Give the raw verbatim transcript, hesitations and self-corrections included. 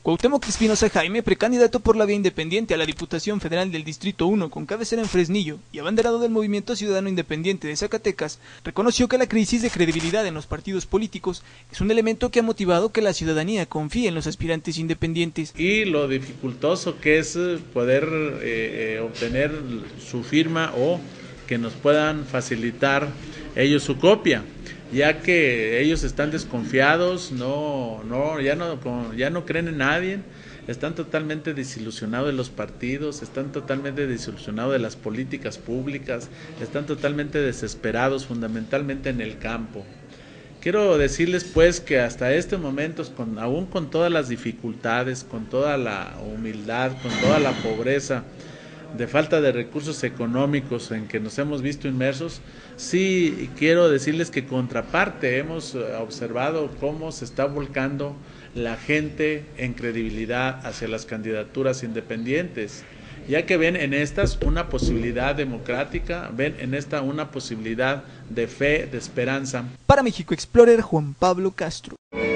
Cuauhtémoc Espinosa Jaime, precandidato por la vía independiente a la Diputación Federal del Distrito uno con cabecera en Fresnillo y abanderado del Movimiento Ciudadano Independiente de Zacatecas, reconoció que la crisis de credibilidad en los partidos políticos es un elemento que ha motivado que la ciudadanía confíe en los aspirantes independientes. Y lo dificultoso que es poder eh, eh, obtener su firma o que nos puedan facilitar ellos su copia, ya que ellos están desconfiados, no, no, ya no, ya no creen en nadie, están totalmente desilusionados de los partidos, están totalmente desilusionados de las políticas públicas, están totalmente desesperados, fundamentalmente en el campo. Quiero decirles pues que hasta este momento, con, aún con todas las dificultades, con toda la humildad, con toda la pobreza, de falta de recursos económicos en que nos hemos visto inmersos, sí quiero decirles que contraparte hemos observado cómo se está volcando la gente en credibilidad hacia las candidaturas independientes, ya que ven en estas una posibilidad democrática, ven en esta una posibilidad de fe, de esperanza. Para México Explorer, Juan Pablo Castro.